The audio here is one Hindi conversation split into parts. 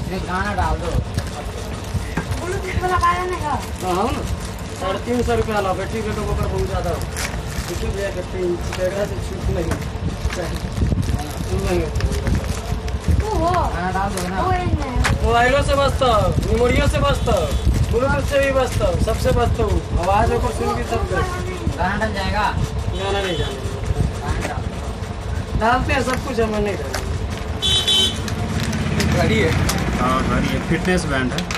गाना डाल दो। हाँ ना 350 रुपया ला बैठी के तो बहुत ज़्यादा हो छुट्टी भैया कहते हैं से छूट नहीं गाना डाल दो ना। मोबाइलों से बचता मेमोरियों से बचता ब्लूटूथ से भी बचता सबसे बचता हूँ आवाज़ को सुन के सब गाना डल जाएगा। गाना नहीं जाना गाना डाल डालते हैं सब कुछ हमें नहीं डालते घड़ी है। हाँ घड़ी है फिटनेस बैंड है।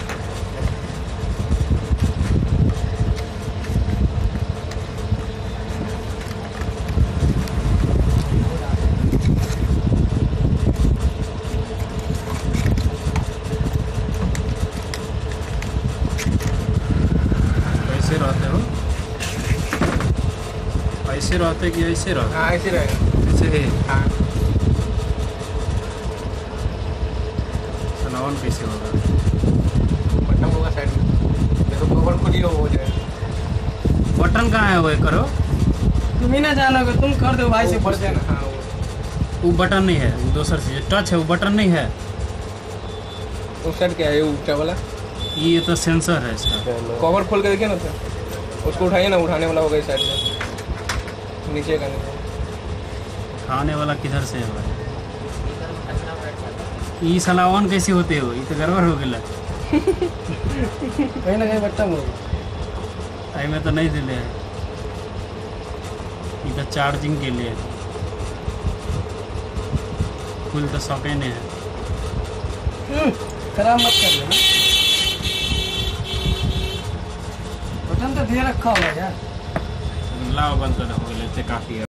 कैसे रहते हो? ऐसे रहते कि ऐसे रहते? हाँ ऐसे रहेगा। ऐसे ही हाँ सलावन कैसे होगा? बटन होगा साइड में देखो कवर खुद ही हो जाएगा। बटन कहाँ है वो करो? तुम ही ना जानोगे तुम कर दो भाई से ऊपर पूछ से देना। ना। हाँ वो बटन नहीं है, वो दूसर चीज टच है, वो बटन नहीं है। उस साइड क्या है ये ऊँचा वाला ये तो सेंसर है इसका। कवर खोल के देखिए ना तो उसको उठाइए ना उठाने वाला होगा इस साइड में नीचे का नीचे। खाने वाला किधर से है भाई? ये सलावन कैसे होते हो? ये तो गड़बड़ हो गया। कहीं ना कहीं बट्टा होगा आई में तो नहीं दिले है, ये तो चार्जिंग के लिए फुल तो सौके नहीं है। खराब मत कर लेना बटन तो दे रखा होगा यार। लाओ बंद कर हो गए काफ़ी है।